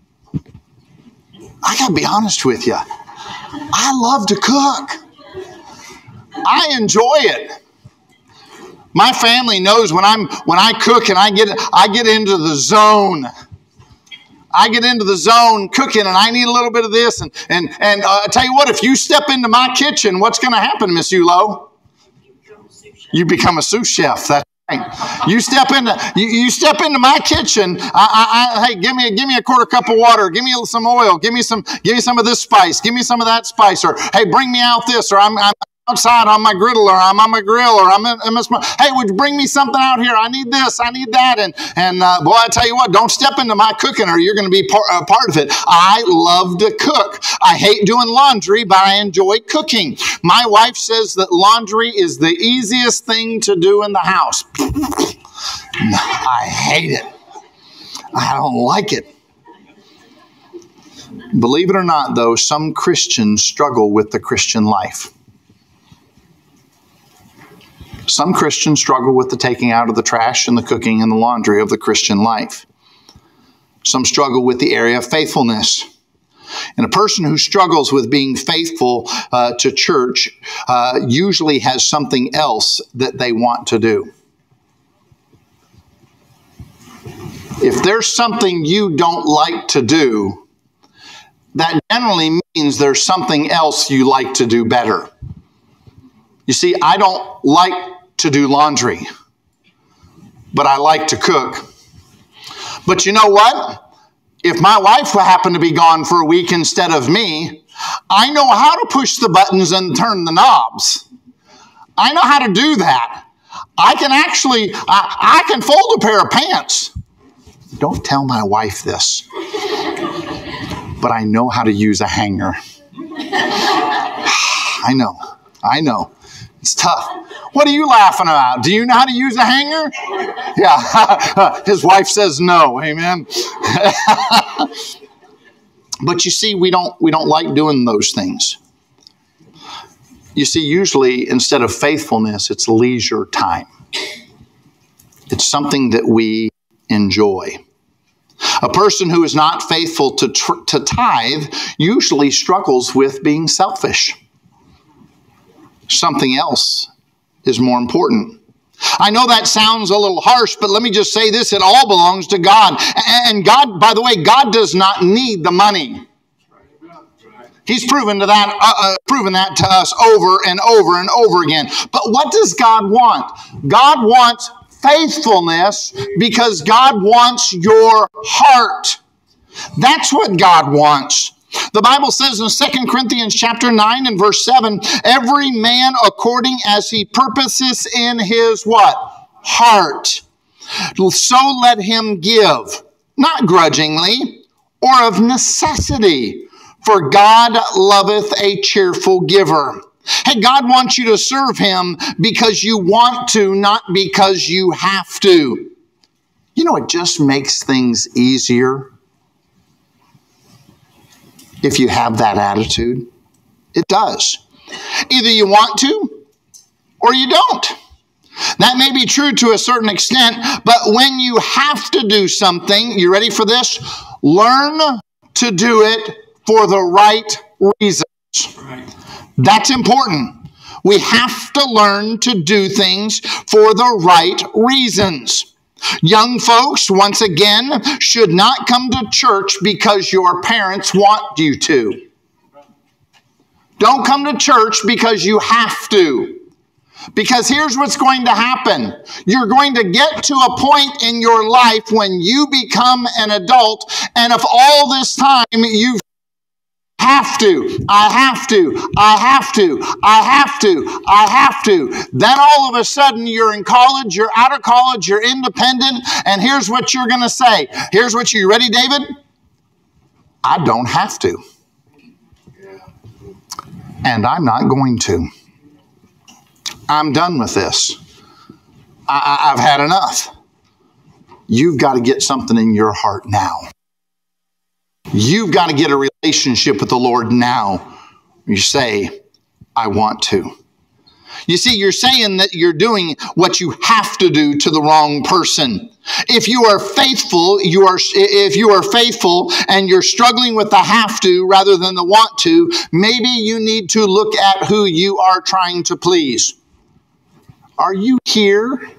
I got to be honest with you. I love to cook. I enjoy it. My family knows when I'm when I cook and I get I get into the zone. I get into the zone cooking, and I need a little bit of this. And and and uh, I tell you what, if you step into my kitchen, what's going to happen, Miss Ulo? You become a sous chef. That's right. You step into you, you step into my kitchen. I, I, I, hey, give me a, give me a quarter cup of water. Give me some oil. Give me some give me some of this spice. Give me some of that spice. Or hey, bring me out this. Or I'm. I'm outside on my griddle, or I'm on my grill, or I'm in, I'm in, hey, would you bring me something out here? I need this, I need that. And, and uh, boy, I tell you what, don't step into my cooking or you're going to be part, uh, part of it. I love to cook. I hate doing laundry, but I enjoy cooking. My wife says that laundry is the easiest thing to do in the house. I hate it. I don't like it. Believe it or not, though, some Christians struggle with the Christian life. Some Christians struggle with the taking out of the trash and the cooking and the laundry of the Christian life. Some struggle with the area of faithfulness. And a person who struggles with being faithful uh, to church uh, usually has something else that they want to do. If there's something you don't like to do, that generally means there's something else you like to do better. You see, I don't like to do laundry, but I like to cook. But you know what? If my wife happened to be gone for a week instead of me, I know how to push the buttons and turn the knobs. I know how to do that. I can actually, I, I can fold a pair of pants. Don't tell my wife this, but I know how to use a hanger. I know, I know. It's tough. What are you laughing about? Do you know how to use a hanger? Yeah. His wife says no. Amen. But you see, we don't we don't like doing those things. You see, usually instead of faithfulness, it's leisure time. It's something that we enjoy. A person who is not faithful to tr- to tithe usually struggles with being selfish. Something else is more important. I know that sounds a little harsh, but let me just say this. It all belongs to God. And God, by the way, God does not need the money. He's proven to that, uh, uh, proven that to us over and over and over again. But what does God want? God wants faithfulness because God wants your heart. That's what God wants. The Bible says in Second Corinthians chapter nine and verse seven, every man according as he purposes in his what? Heart. So let him give, not grudgingly or of necessity, for God loveth a cheerful giver. Hey, God wants you to serve him because you want to, not because you have to. You know, it just makes things easier if you have that attitude. It does. Either you want to or you don't. That may be true to a certain extent, but when you have to do something, you ready for this? Learn to do it for the right reasons. That's important. We have to learn to do things for the right reasons. Young folks, once again, should not come to church because your parents want you to. Don't come to church because you have to. Because here's what's going to happen. You're going to get to a point in your life when you become an adult, and if all this time you have to, I have to, I have to, I have to, I have to, then all of a sudden you're in college, you're out of college, you're independent, and here's what you're going to say. Here's what you, you ready, David? I don't have to. And I'm not going to. I'm done with this. I, I, I've had enough. You've got to get something in your heart now. You've got to get a relationship with the Lord now. You say, I want to. You see, you're saying that you're doing what you have to do to the wrong person. If you are faithful, you are, if you are faithful and you're struggling with the have to rather than the want to, maybe you need to look at who you are trying to please. Are you here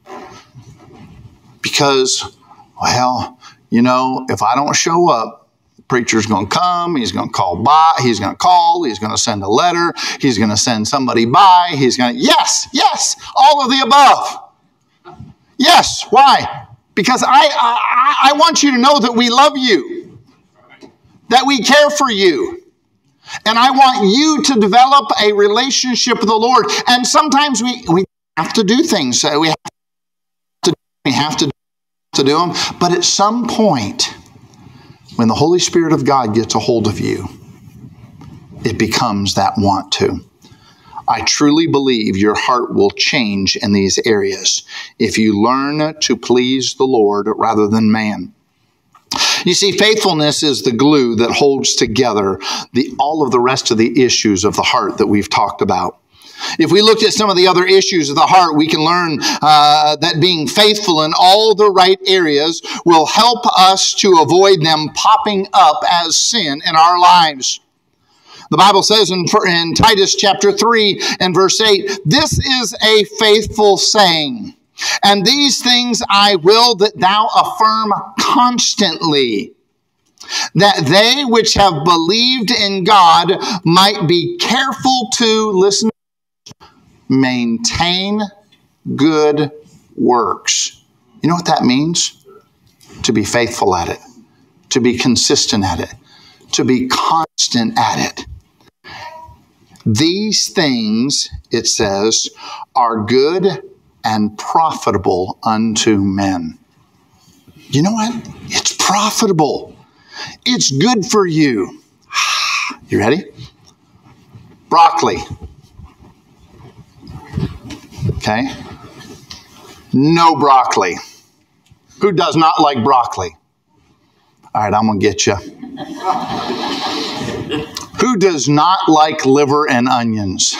because, well, you know, if I don't show up, the preacher's going to come, he's going to call by, he's going to call, he's going to send a letter, he's going to send somebody by, he's going to, yes, yes, all of the above. Yes, why? Because I, I, I want you to know that we love you, that we care for you. And I want you to develop a relationship with the Lord. And sometimes we, we have to do things. We have to, we have to, to do them. But at some point, when the Holy Spirit of God gets a hold of you, it becomes that want to. I truly believe your heart will change in these areas if you learn to please the Lord rather than man. You see, faithfulness is the glue that holds together the, all of the rest of the issues of the heart that we've talked about. If we looked at some of the other issues of the heart, we can learn uh, that being faithful in all the right areas will help us to avoid them popping up as sin in our lives. The Bible says in, in Titus chapter three and verse eight, this is a faithful saying, and these things I will that thou affirm constantly, that they which have believed in God might be careful to, listen, maintain good works. You know what that means? To be faithful at it, to be consistent at it, to be constant at it. These things, it says, are good and profitable unto men. You know what? It's profitable. It's good for you. You ready? Broccoli. Okay. No broccoli. Who does not like broccoli? All right, I'm going to get you. Who does not like liver and onions?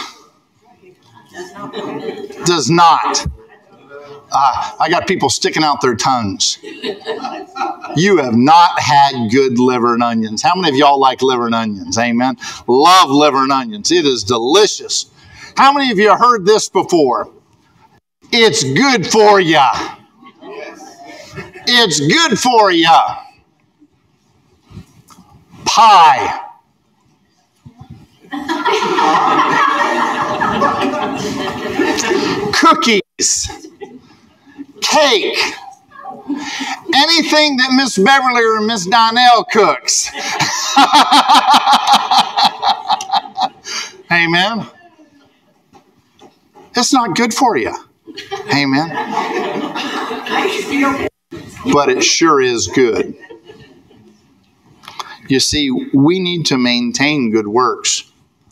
Does not. Uh, I got people sticking out their tongues. You have not had good liver and onions. How many of y'all like liver and onions? Amen. Love liver and onions. It is delicious. How many of you have heard this before? It's good for you. It's good for you. Pie. Cookies. Cake. Anything that Miss Beverly or Miss Donnell cooks. Amen. It's not good for you. Amen. But it sure is good. You see, we need to maintain good works.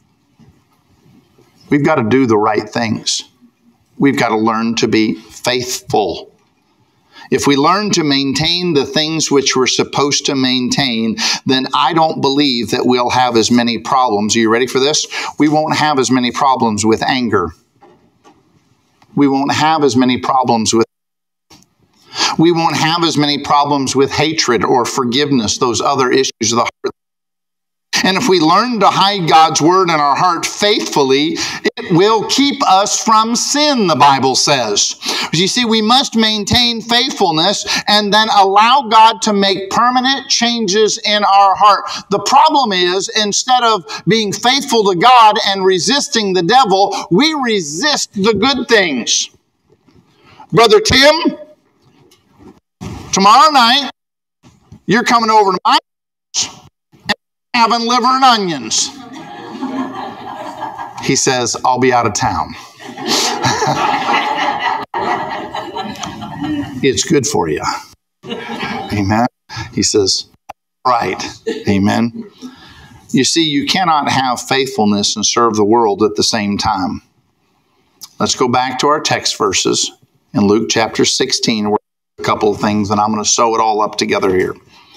We've got to do the right things. We've got to learn to be faithful. If we learn to maintain the things which we're supposed to maintain, then I don't believe that we'll have as many problems. Are you ready for this? We won't have as many problems with anger. We won't have as many problems with We won't have as many problems with hatred or forgiveness, those other issues of the heart. And if we learn to hide God's word in our heart faithfully, it will keep us from sin, the Bible says. You see, we must maintain faithfulness and then allow God to make permanent changes in our heart. The problem is, instead of being faithful to God and resisting the devil, we resist the good things. Brother Tim, tomorrow night, you're coming over to my house and having liver and onions. He says, I'll be out of town. It's good for you. Amen. He says, right. Amen. You see, you cannot have faithfulness and serve the world at the same time. Let's go back to our text verses in Luke chapter sixteen. We're a couple of things, and I'm going to sew it all up together here.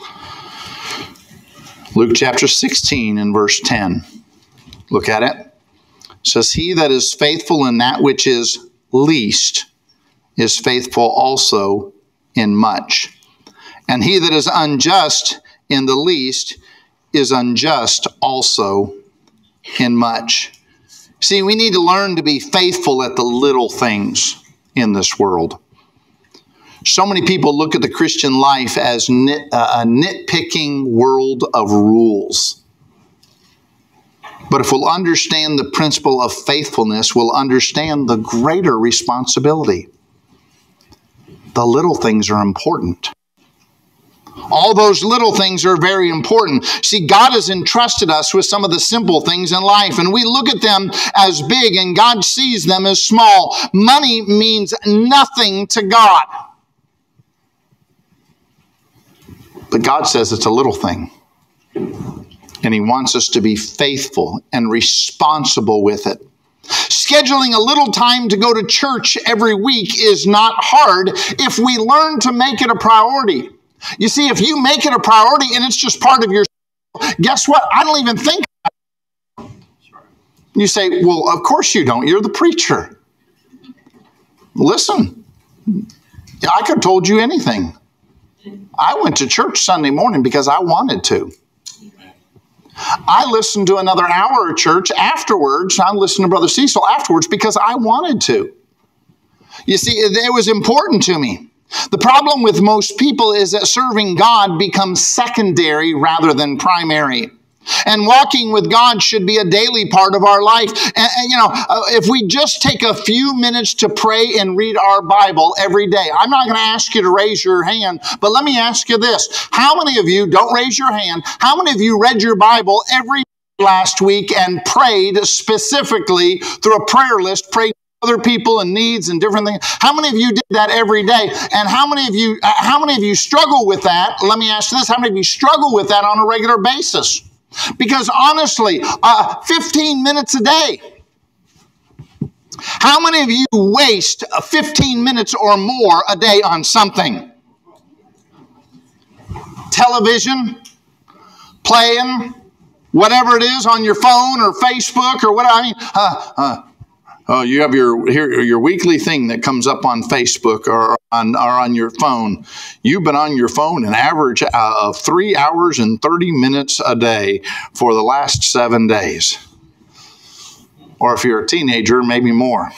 Luke chapter sixteen and verse ten. Look at it. It says, he that is faithful in that which is least is faithful also in much. And he that is unjust in the least is unjust also in much. See, we need to learn to be faithful at the little things in this world. So many people look at the Christian life as nit, uh, a nitpicking world of rules. But if we'll understand the principle of faithfulness, we'll understand the greater responsibility. The little things are important. All those little things are very important. See, God has entrusted us with some of the simple things in life, and we look at them as big, and God sees them as small. Money means nothing to God. But God says it's a little thing. And he wants us to be faithful and responsible with it. Scheduling a little time to go to church every week is not hard if we learn to make it a priority. You see, if you make it a priority and it's just part of your, guess what? I don't even think about it. You say, well, of course you don't. You're the preacher. Listen, I could have told you anything. I went to church Sunday morning because I wanted to. I listened to another hour of church afterwards. I listened to Brother Cecil afterwards because I wanted to. You see, it was important to me. The problem with most people is that serving God becomes secondary rather than primary. And walking with God should be a daily part of our life. And, and you know, uh, if we just take a few minutes to pray and read our Bible every day, I'm not going to ask you to raise your hand, but let me ask you this. How many of you, don't raise your hand, how many of you read your Bible every last week and prayed specifically through a prayer list, prayed for other people and needs and different things? How many of you did that every day? And how many of you, uh, how many of you struggle with that? Let me ask you this. How many of you struggle with that on a regular basis? Because honestly, uh, fifteen minutes a day. How many of you waste fifteen minutes or more a day on something? Television, playing, whatever it is on your phone or Facebook or whatever. I mean, uh, uh, oh, you have your here, your weekly thing that comes up on Facebook or on or on your phone. You've been on your phone an average of three hours and thirty minutes a day for the last seven days. Or if you're a teenager, maybe more.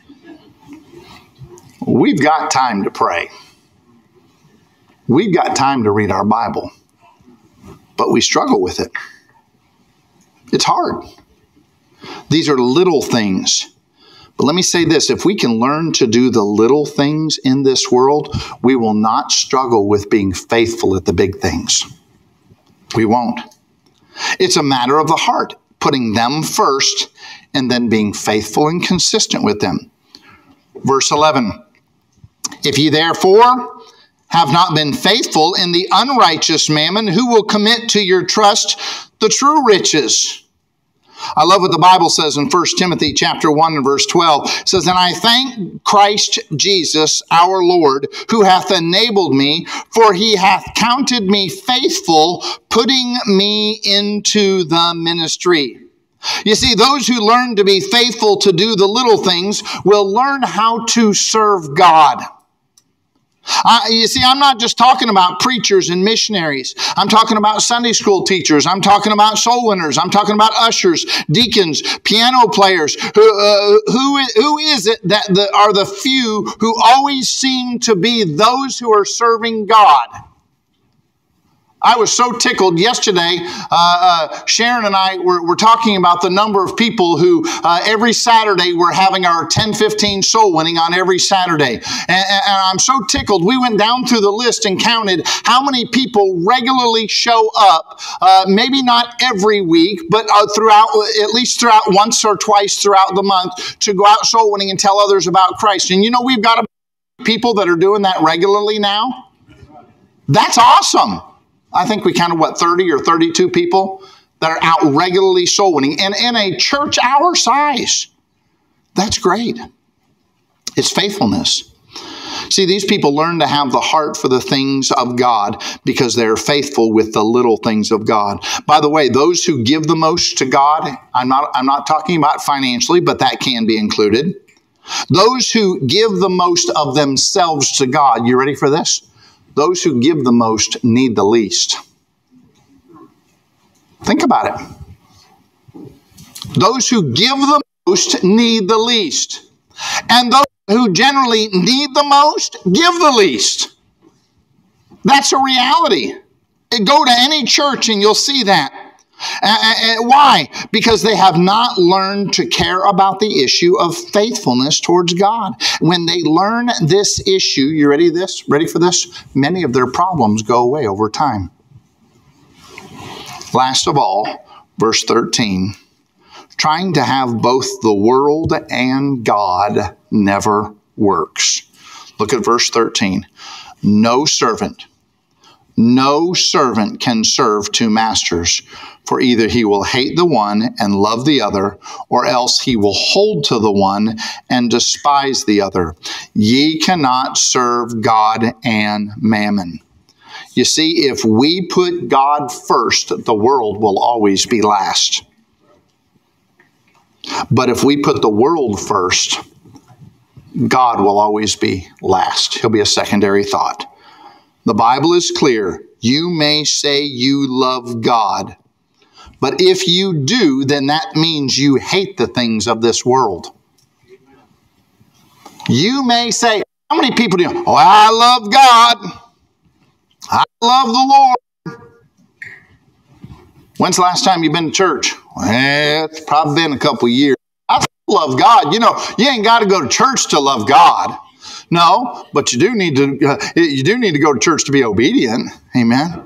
We've got time to pray. We've got time to read our Bible. But we struggle with it. It's hard. These are little things. But let me say this, if we can learn to do the little things in this world, we will not struggle with being faithful at the big things. We won't. It's a matter of the heart, putting them first and then being faithful and consistent with them. Verse eleven, if ye therefore have not been faithful in the unrighteous mammon, who will commit to your trust the true riches? I love what the Bible says in First Timothy chapter one and verse twelve. It says, and I thank Christ Jesus our Lord, who hath enabled me, for he hath counted me faithful, putting me into the ministry. You see, those who learn to be faithful to do the little things will learn how to serve God. I, you see, I'm not just talking about preachers and missionaries. I'm talking about Sunday school teachers. I'm talking about soul winners. I'm talking about ushers, deacons, piano players. Who, uh, who, who is it that the, are the few who always seem to be those who are serving God? I was so tickled yesterday. Uh, uh, Sharon and I were, were talking about the number of people who uh, every Saturday we're having our ten fifteen soul winning on every Saturday. And, and I'm so tickled. We went down through the list and counted how many people regularly show up, uh, maybe not every week, but uh, throughout, at least throughout once or twice throughout the month to go out soul winning and tell others about Christ. And you know, we've got people that are doing that regularly now. That's awesome. I think we counted, what, thirty or thirty-two people that are out regularly soul winning. And in a church our size, that's great. It's faithfulness. See, these people learn to have the heart for the things of God because they're faithful with the little things of God. By the way, those who give the most to God, I'm not, I'm not talking about financially, but that can be included. Those who give the most of themselves to God, you ready for this? Those who give the most need the least. Think about it. Those who give the most need the least. And those who generally need the most give the least. That's a reality. Go to any church and you'll see that. Uh, why? Because they have not learned to care about the issue of faithfulness towards God. When they learn this issue, you ready this? Ready for this? Many of their problems go away over time. Last of all, verse thirteen, trying to have both the world and God never works. Look at verse thirteen. No servant, no servant can serve two masters. For either he will hate the one and love the other, or else he will hold to the one and despise the other. Ye cannot serve God and mammon. You see, if we put God first, the world will always be last. But if we put the world first, God will always be last. He'll be a secondary thought. The Bible is clear. You may say you love God, but if you do, then that means you hate the things of this world. You may say, how many people do? Oh, I love God. I love the Lord. When's the last time you've been to church? Well, it's probably been a couple years. I love God. You know, you ain't got to go to church to love God. No, but you do need to. Uh, you do need to go to church to be obedient. Amen.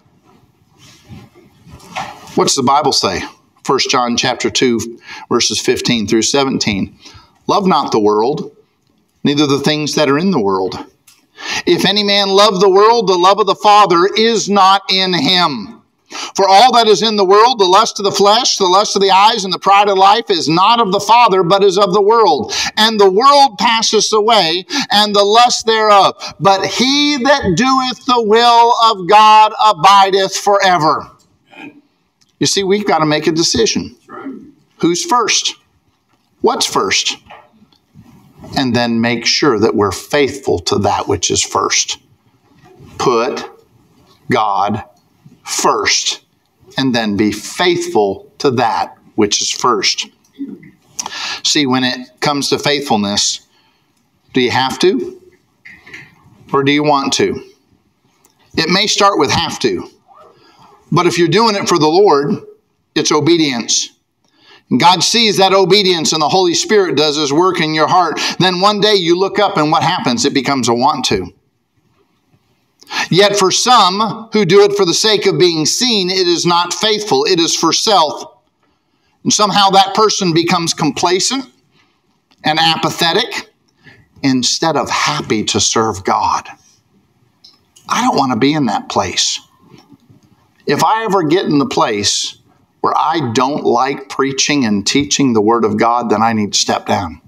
What's the Bible say? First John chapter two, verses fifteen through seventeen. Love not the world, neither the things that are in the world. If any man love the world, the love of the Father is not in him. For all that is in the world, the lust of the flesh, the lust of the eyes, and the pride of life is not of the Father, but is of the world. And the world passeth away, and the lust thereof. But he that doeth the will of God abideth forever. You see, we've got to make a decision. Who's first? What's first? And then make sure that we're faithful to that which is first. Put God first, and then be faithful to that which is first. See, when it comes to faithfulness, do you have to? Or do you want to? It may start with have to. But if you're doing it for the Lord, it's obedience. And God sees that obedience and the Holy Spirit does His work in your heart. Then one day you look up and what happens? It becomes a want to. Yet for some who do it for the sake of being seen, it is not faithful. It is for self. And somehow that person becomes complacent and apathetic instead of happy to serve God. I don't want to be in that place. If I ever get in the place where I don't like preaching and teaching the Word of God, then I need to step down.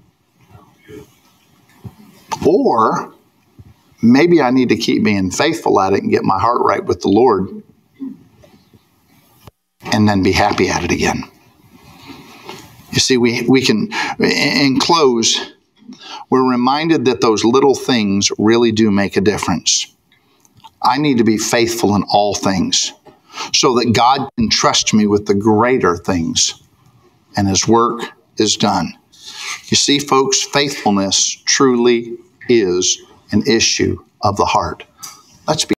Or maybe I need to keep being faithful at it and get my heart right with the Lord and then be happy at it again. You see, we, we can, in close, we're reminded that those little things really do make a difference. I need to be faithful in all things so that God can trust me with the greater things, and His work is done. You see, folks, faithfulness truly is an issue of the heart. Let's be